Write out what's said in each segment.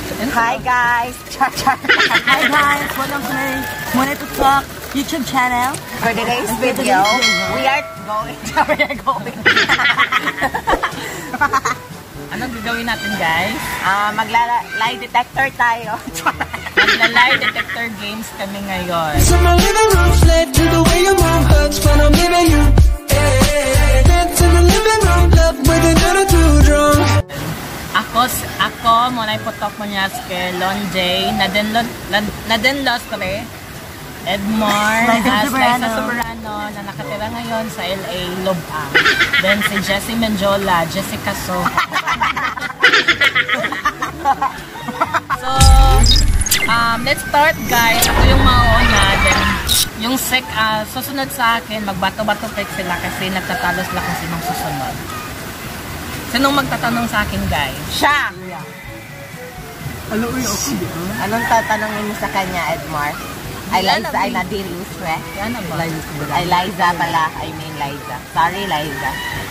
Hi guys! Hi guys! Welcome to my Money to Talk YouTube channel. For today's video, we are going. Anong gagawin natin guys? Magla-lie detector tayo. Magla-lie detector games kami ngayon. Ako muna ipotok mo niya kay Lonjay, Nadenlos Kore, Edmar, Liza Soberano na nakatira ngayon sa LA, Lobang. Then si Jessie Menjola, Jessica So. So, let's start guys. Ako yung mauna. Then, yung susunod sa akin, magbato-bato pick sila kasi nagtatalo sila kung sinong susunod. Sinong magtatanong sa akin guys? Siya! Anong tatanungin mo sa kanya, Edmar? Ay, Liza, ay Nadirius, Yan na ba? Ay, Liza pala. I mean, Liza. Sorry, Liza.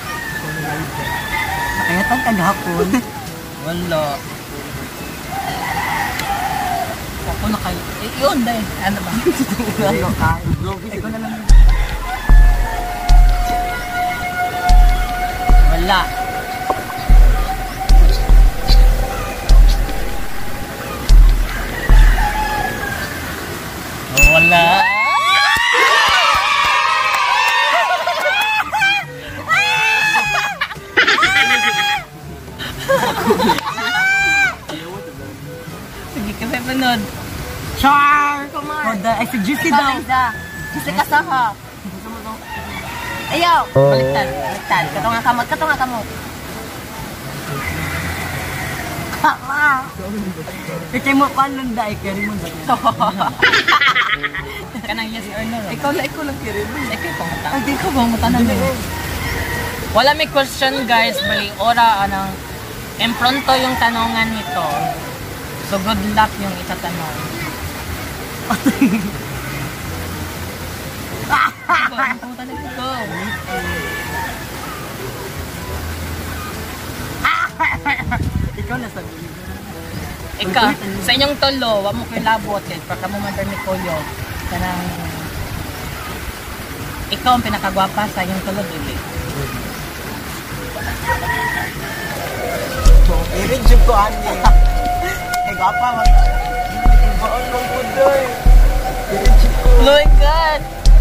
Nakayatan ka gahapon. Wala. Ako na kayo. Yun, dahil. Ano ba? Ano ka? Ikaw na lang. Wala. Wala. Sige, kasi panod. Char! Come on! Ay, si Juicy daw. Jessica Soho. Ayaw! Baliktad. Katunga kamot. Kama! Kaya mo pa nung daig, kaya mo daig. Kanang yes or no? Ikaw lang kirin. Ikaw pangata. Ay, di ko bang matanan mo? Wala may question guys. Bali, ora, impronto yung tanongan nito. So, good luck yung itatanong. Go. Ikaw na sabihin. Ikaw, sa inyong tolo, wag mo kayo labot eh. Pagka mo mandar ni Koyo, kanang ikaw ang pinakagwapa sa inyong tolo, dili. I-review ko, Ani. Eh, gwapa, baon mong pudoy. I-review ko. Oh my God!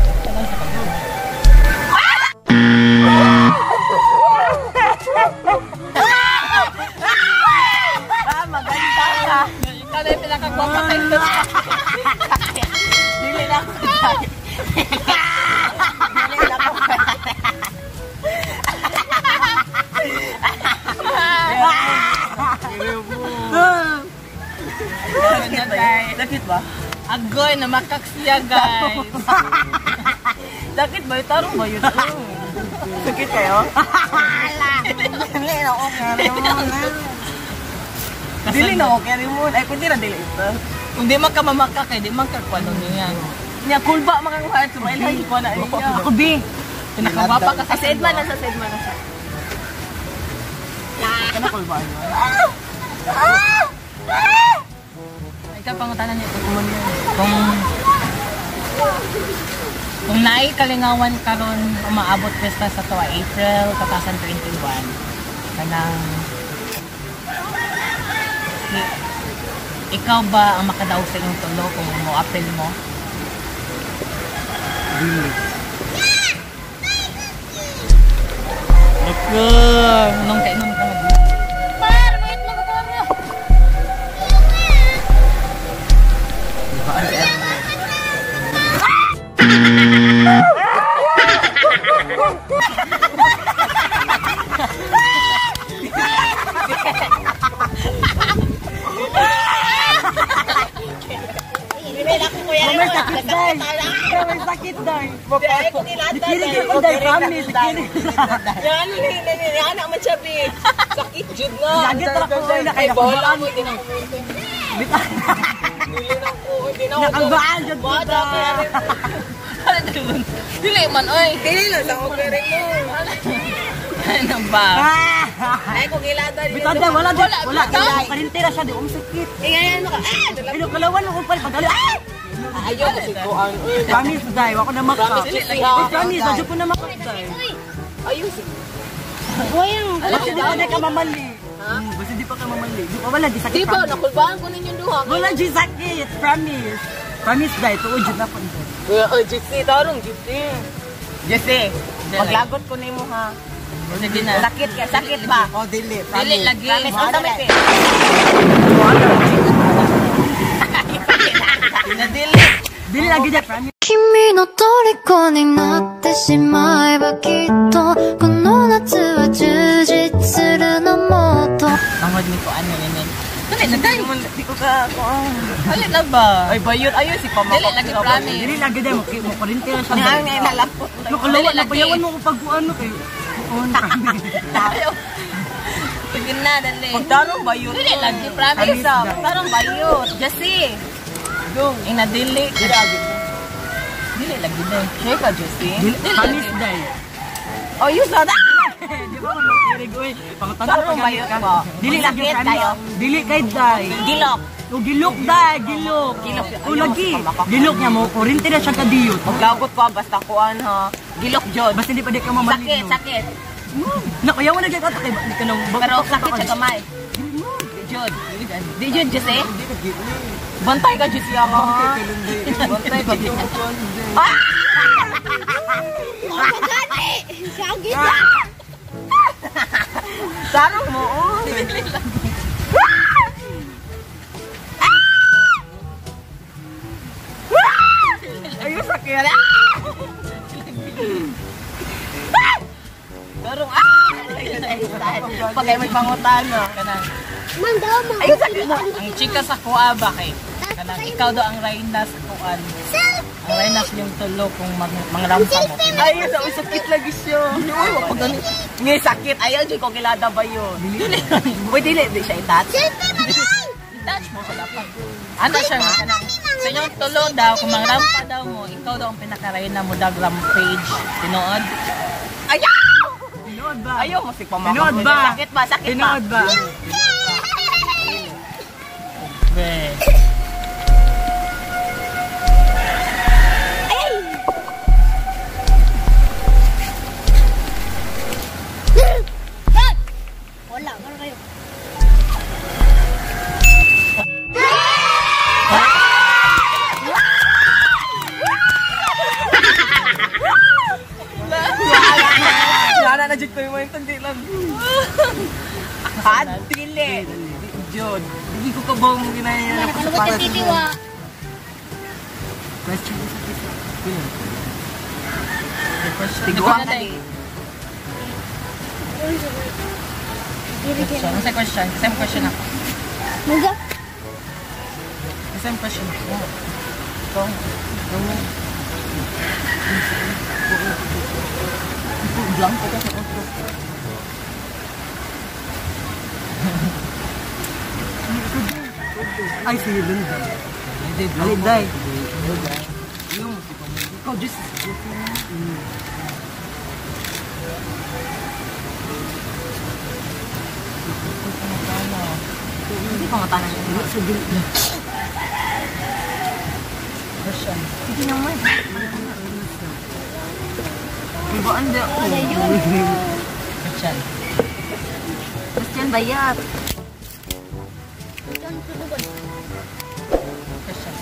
Maganda ka. Ikaw na yung pinakagwapa kayo. Dili na ako. Sakit ba? Agoy, namakak siya guys. Sakit ba? Tarong ba yun? Sakit kayo? Dili na ako. Dili na okay rin mo. Ay, kundi na dili ito. Kung di man ka mamakak eh, di man ka kwano niya. Niya, cool ba mga kuhaan? Sumailay ko na niya. Ako B. Pinakababa ka sa sa Edman na siya. Kana cool ba? Ikaw pangutanan niya. Kung naay kalingawan karon umaabot pesta sa tuwa April 2021 kanang ikaw ba ang makadaog sa inyong tulo kung mo-apel mo? Ako! Anong kainom ka mag- May sakit dahil. Dikinig ko dahil promise. Yan, anak mo siya, B. Sakit, Jud nga. Lagi talaga ko na Ay, kaya bola kabaan. mo, hindi na ako. Hindi na ako. Nakabaan, Jud ko Bata ta. ka rin. Dili man, oy. Dili lang sa okay rin mo. Ano ba? Ay, kung ilada dito. Bitaw day, wala. Karintera siya, di sakit. Ngayon mo ka. Pero kalawan ako pa pag Ayaw ko si Kuan. Promise day, wako na maka. Promise, adyo ko na maka day. Ayaw si. Basta di pa ka mamali. Basta di pa ka mamali. Di pa wala di sakit. Di ba nakulbaan ko ninyo duha? Wala di sakit, promise. Promise day, tuod jud na po. Gypsy, tarong Gypsy. Gypsy, paglagot ko nimo ha. Sige na. Sakit ba? O dili. Dili lagi. Promise ko damit eh. Dili lagi day, promise. 君の虜になってしまえばきっとこの夏は充実するのもっと Tangod ni ko ano nini. Dili na day. Di ko ka kuan. Dili na ba? Ay bayot ayo si Pamako. Dili lagi promise. Dili lagi day, mo karintera siya. Ngay nalapot. Yo kalawan na payawan mo ko pag ano kay. Sige na, dali. Pagtarong bayot. Dili lagi promise. Pagtarong bayot. Jesse. Dong. Inadili. Dili lagi day. Share ka Gypsy. Promise day. Oh, you saw that. Di ba mo kirig oy. Pangutan Tarong bayot mo. Dili lagi Sakit kayo. Dili kay day. Gilok. O gilok day, gilok. Gilok. O lagi. Gilok niya mo, kurintera siya kadiyot. Paglagot ko basta kuan ha. Gilok jud. Basta di pa di ka mamali. Sakit. Nakayaw na gyud ato kay di ka nang Pero sakit sa gamay. Jud. Di jud Gypsy. Bantay ka Gypsy ako ha. Bantay ka Gypsy. Ah! Sarong mo. Ayun sakit. Sarong pagay may pangutana. Kanang Ayun sakit. ang chika sa kuha ba kay kanang ikaw daw ang Reyna sa kuan. Ang Reyna yung tulo kung mangrampa mo. Ayun sa sakit lagi siya. Ngay sakit. Ayaw di ko kilada ba yun. Uy, dili. Di siya itat. Touch mo sa dapat. Ano siya nga kanang sa inyong tulo daw kung mangrampa daw mo, ikaw daw ang pinaka-Reyna mo daw rampage. Tinood? Ayaw! Tinood ba? Ayaw mo si Pamako. Tinood ba? Sakit ba? Sakit ba? Tinood ba? Be. Nana na jud ko yung mga tandi lang. Dili. Jud. Hindi ko kabaw mo ginaya. Question is Tiguan na di. Ano sa question? Same question ako. Same question ako. Blanco ka sa otro. Ay, si Linda. Linday. Ikaw just hindi pa matana niya. Question. Sige naman. Iba anda. Question. Christian bayat. Question.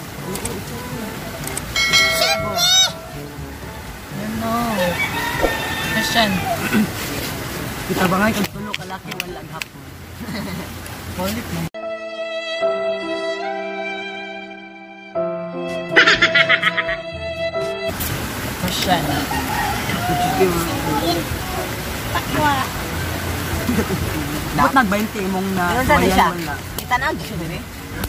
Ano? Question. Kita ba nga kung tulo kalaki wala hapon. Polit mo. Question. Ba't nag-20 mong na Ano sa siya? wala? Kita na siya dire.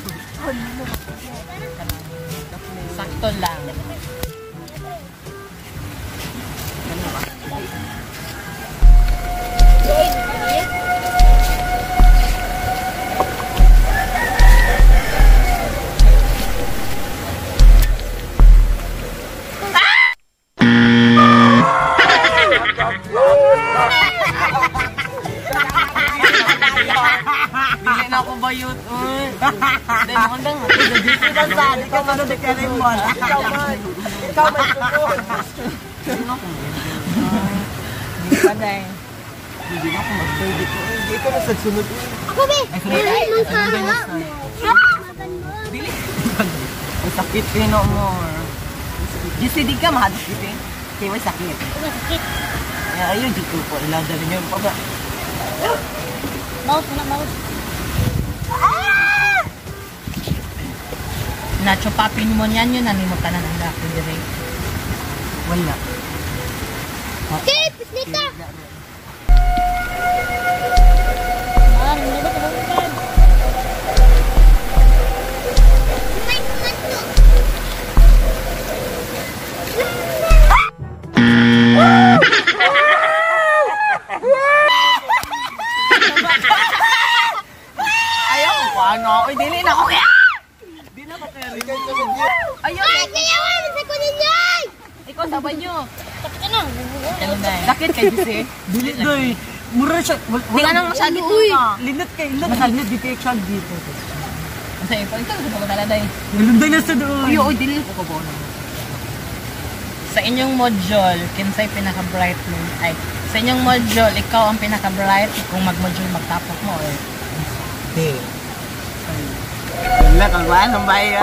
Sakto lang. Hindi, magandang. Juicy na sa, di ka sunod na Karimon. Ikaw may sunod. Hindi pa dahil. Hindi na ako mag-pwede ko. Hindi ka na sa sunod. Ako, be! Ay, mangkaha! Dili. Ang sakit pino mo. Jesse, di ka mahadakit eh. Kaya may sakit. Masakit. Ayun, dito po. Ilada rin yung paba. Mouse mo na, mouse. Nacho papin mo niyan yun, nanimutan na ng laki dire. Wala. Okay, pislik ka! Ah, hindi ba talagang? Ayaw ko pa ano. Uy, dili na ako. Di na ba kaya rin? Ayaw. Ay, kaya wala sa kunin niyan! Ikaw sabay nyo. Sakit ka na. Ano dahil? Sakit kay Jesse. Dili doy. Mura siya. Di ka nang masyado Uy, na. linot kay linot. Linot di kay siya dito. Kasi ito sa pagkatala dahil. Nalunday na sa doon. Uy, uy, dili ko ba na. Sa inyong module, kinsay pinaka-bright mo? Ay, sa inyong module, ikaw ang pinaka-bright kung mag-module magtapos mo or Di. Wala kang ba? Nang bayo.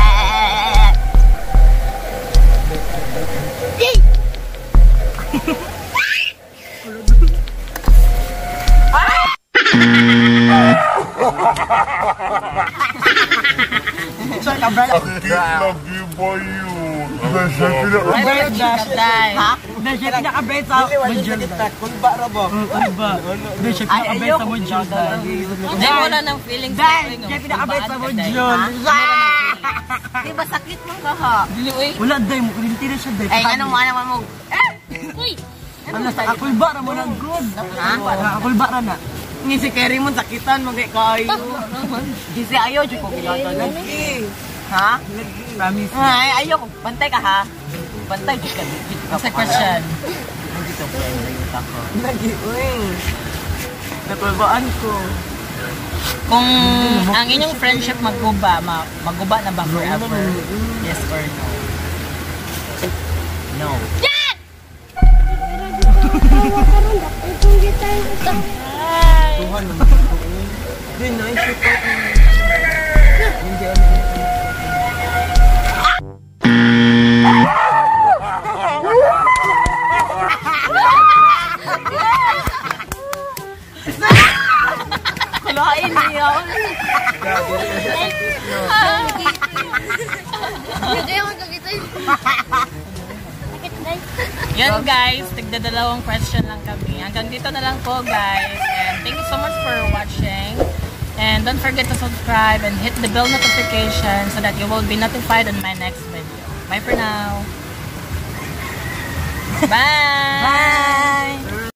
Sorry, kabral. Lagi ba yun? Nasa Bright dahil. Ha? Dahil siya pinaka-bright sa module. Kulba ra ba? Ano ba? Dahil siya pinaka-bright sa module. Hindi mo na ng feelings Dahil siya pinaka-bright sa module. Di ba sakit mo ka ha? Dili, uy. Wala dahil mo. Kulinti na siya dahil. Ay, ano mo, ano mo. Uy! Ano sa akulba ra mo na good. Ha? Akulba ra na. Ni si Kerry mo sakitan mo kay kayo. Jesse, ayaw, di ko kilata. Ha? Promise. Ay, ayaw ko. Bantay ka ha? Bantay, di ka. Sa question. Dito po yung tako. Lagi, uy. Natulbaan ko. Kung ang inyong friendship magguba, magguba na ba forever? Yes or no? No. Tuhan naman ko. Hindi, naisip ko. Hindi ano. Kulain niya. Kaya magkakita yun. Sakit na yun. Yan guys, tigdadalawang question lang kami. Hanggang dito na lang po guys. And thank you so much for watching. And don't forget to subscribe and hit the bell notification so that you will be notified on my next video. Bye for now. Bye! Bye!